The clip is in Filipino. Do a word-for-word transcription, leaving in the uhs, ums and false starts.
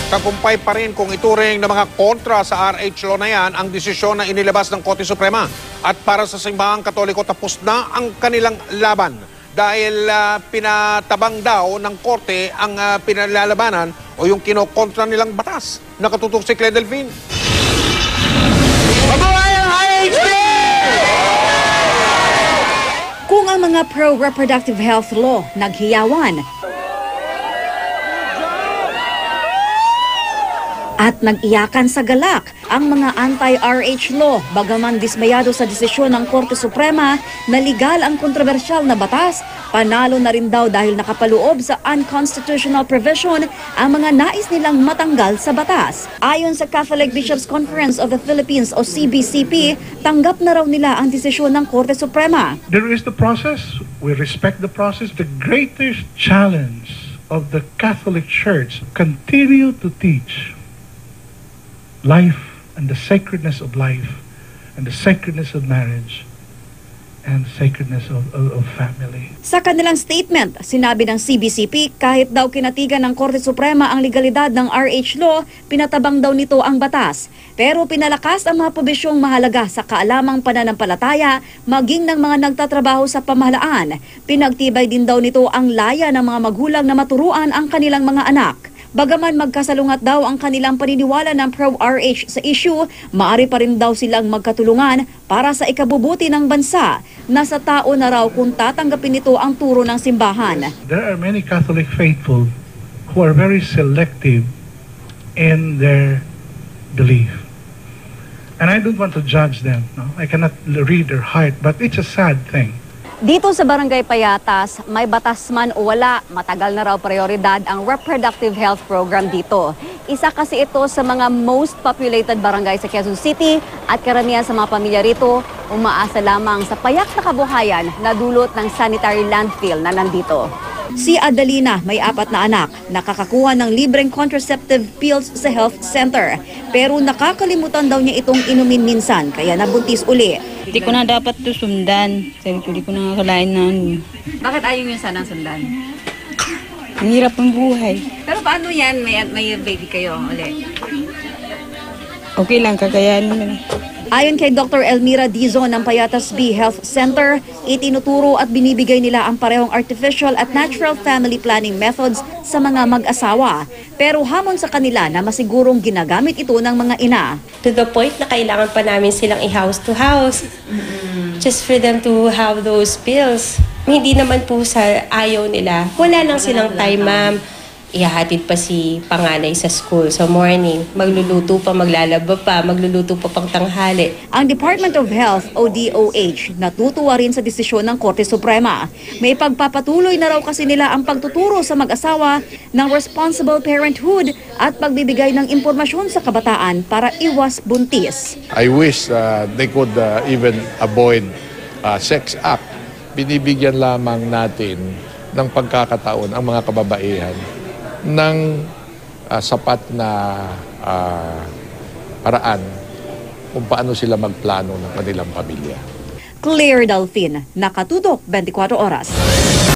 Tagumpay pa rin kung ituring ng mga kontra sa R H law na yan ang desisyon na inilabas ng Korte Suprema. At para sa simbahang Katoliko, tapos na ang kanilang laban dahil uh, pinatabang daw ng Korte ang uh, pinalalabanan o yung kinokontra nilang batas. Nakatutok si Clay Delphine. Mabuhay ang R H P! Kung ang mga pro-reproductive health law naghiyawan at nag-iyakan sa galak ang mga anti-R H law, bagaman dismayado sa desisyon ng Korte Suprema na legal ang kontrobersyal na batas, panalo na rin daw dahil nakapaloob sa unconstitutional provision ang mga nais nilang matanggal sa batas. Ayon sa Catholic Bishops' Conference of the Philippines o C B C P, tanggap na raw nila ang desisyon ng Korte Suprema. There is the process. We respect the process. The greatest challenge of the Catholic Church continue to teach life and the sacredness of life and the sacredness of marriage and the sacredness of, of, of family. Sa kanilang statement, sinabi ng C B C P kahit daw kinatigan ng Korte Suprema ang legalidad ng R H law, pinatabang daw nito ang batas. Pero pinalakas ang mga probisyong mahalaga sa kaalamang pananampalataya maging ng mga nagtatrabaho sa pamahalaan. Pinagtibay din daw nito ang laya ng mga magulang na maturuan ang kanilang mga anak. Bagaman magkasalungat daw ang kanilang paniniwala ng pro-R H sa issue, maaari pa rin daw silang magkatulungan para sa ikabubuti ng bansa. Nasa tao na raw kung tatanggapin nito ang turo ng simbahan. There are many Catholic faithful who are very selective in their belief. And I don't want to judge them. No? I cannot read their heart, but it's a sad thing. Dito sa Barangay Payatas, may batas man o wala, matagal na raw prioridad ang reproductive health program dito. Isa kasi ito sa mga most populated barangay sa Quezon City at karamihan sa mga pamilya rito umaasa lamang sa payak na kabuhayan na dulot ng sanitary landfill na nandito. Si Adalina may apat na anak, nakakakuha ng libreng contraceptive pills sa health center. Pero nakakalimutan daw niya itong inumin minsan, kaya nabuntis uli. Hindi ko na dapat ito sundan. Sabi ko, hindi ko na nakakalain na ano. Bakit ayaw niyo sanang sundan? Ang hirap ang buhay. Pero paano yan? May, may baby kayo uli? Okay lang, kakayanin mo na. Ayon kay Doctor Elmira Dizon ng Payatas B Health Center, itinuturo at binibigay nila ang parehong artificial at natural family planning methods sa mga mag-asawa. Pero hamon sa kanila na masigurong ginagamit ito ng mga ina. To the point na kailangan pa namin silang i-house to house. Mm-hmm. Just for them to have those pills. Hindi naman po sa ayaw nila. Wala lang silang time, ma'am. Ihahatid pa si panganay sa school sa morning. Magluluto pa, maglalaba pa, magluluto pa pang tanghali. Ang Department of Health o D O H natutuwa rin sa desisyon ng Korte Suprema. May pagpapatuloy na raw kasi nila ang pagtuturo sa mag-asawa ng responsible parenthood at pagbibigay ng impormasyon sa kabataan para iwas buntis. I wish uh, they could uh, even avoid uh, sex act. Binibigyan lamang natin ng pagkakataon ang mga kababaihan ng uh, sapat na uh, paraan kung paano sila magplano ng kanilang pamilya. Claire Delphine, Nakatutok, twenty-four oras.